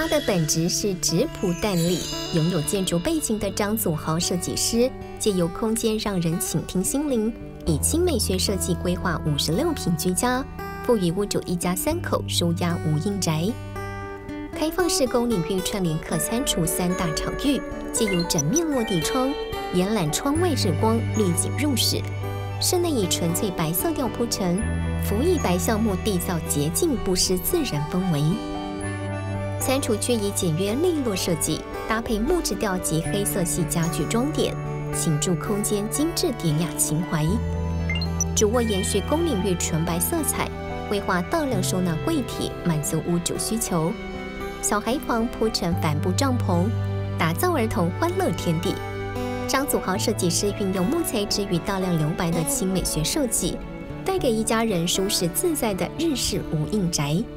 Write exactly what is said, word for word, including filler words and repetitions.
家的本质是质朴淡丽，拥有建筑背景的张祖豪设计师，借由空间让人倾听心灵，以轻美学设计规划五十六坪居家，赋予屋主一家三口舒压无印宅。开放式公领域串联客餐厨三大场域，借由整面落地窗，延揽窗外日光绿景入室。室内以纯粹白色调铺陈，辅以白橡木缔造洁净不失自然氛围。餐厨区以简约利落设计，搭配木质调及黑色系家具装点，倾注空间精致典雅情怀。主卧延续公领域纯白色彩，规划大量收纳柜体，满足屋主需求。小孩房铺成帆布帐篷，打造儿童欢乐天地。张祖豪设计师运用木材质与大量留白的轻美学设计，带给一家人舒适自在的日式无印宅。